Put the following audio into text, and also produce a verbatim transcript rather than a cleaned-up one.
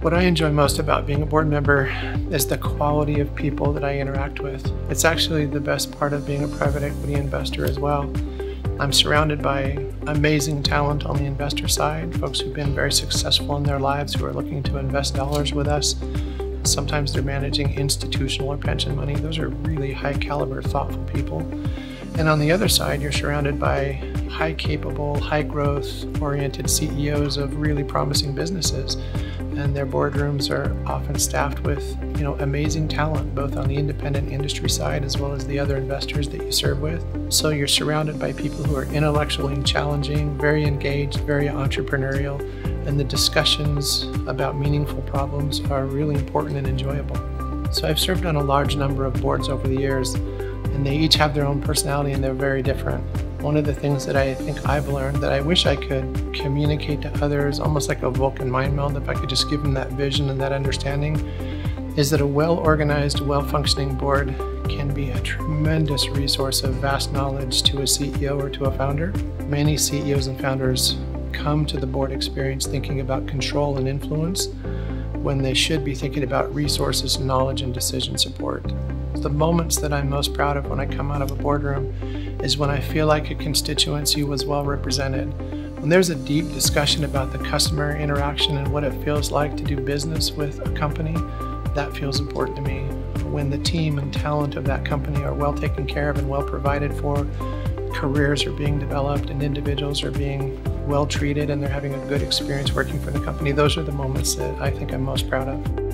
What I enjoy most about being a board member is the quality of people that I interact with. It's actually the best part of being a private equity investor as well. I'm surrounded by amazing talent on the investor side, folks who've been very successful in their lives who are looking to invest dollars with us. Sometimes they're managing institutional or pension money. Those are really high caliber, thoughtful people. And on the other side, you're surrounded by high capable, high growth oriented C E Os of really promising businesses. And their boardrooms are often staffed with, you know, amazing talent, both on the independent industry side as well as the other investors that you serve with. So you're surrounded by people who are intellectually challenging, very engaged, very entrepreneurial, and the discussions about meaningful problems are really important and enjoyable. So I've served on a large number of boards over the years, and they each have their own personality and they're very different. One of the things that I think I've learned that I wish I could communicate to others, almost like a Vulcan mind meld, if I could just give them that vision and that understanding, is that a well-organized, well-functioning board can be a tremendous resource of vast knowledge to a C E O or to a founder. Many C E Os and founders come to the board experience thinking about control and influence when they should be thinking about resources, knowledge, and decision support. The moments that I'm most proud of when I come out of a boardroom is when I feel like a constituency was well represented. When there's a deep discussion about the customer interaction and what it feels like to do business with a company, that feels important to me. When the team and talent of that company are well taken care of and well provided for, careers are being developed and individuals are being well treated and they're having a good experience working for the company, those are the moments that I think I'm most proud of.